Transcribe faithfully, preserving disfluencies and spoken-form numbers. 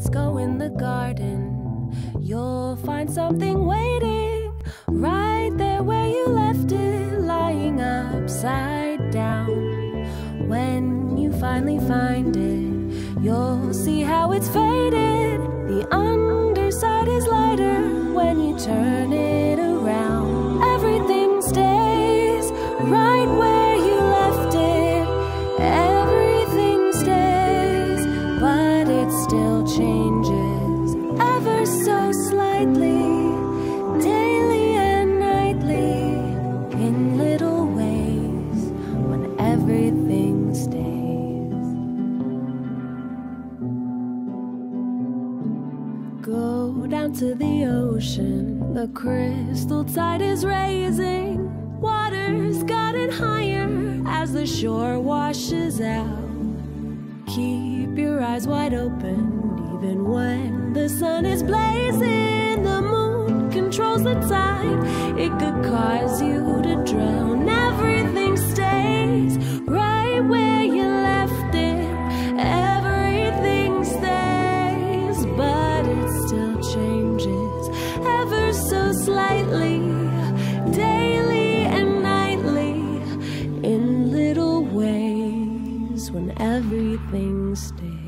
Let's go in the garden. You'll find something waiting right there where you left it, lying upside down. When you finally find it, you'll see how it's faded. The underside is lighter when you turn it around. Everything stays right where you left it. Everything stays, but it still changes ever so slightly, daily and nightly, in little ways, when everything stays. Go down to the ocean, the crystal tide is raising. Water's gotten higher as the shore washes out. Keep your eyes wide open, even when the sun is blazing. The moon controls the tide, it could cause you to drown. Everything stays right where you left it. Everything stays, but it still changes ever so slightly, daily and nightly, in little ways, when everything stays.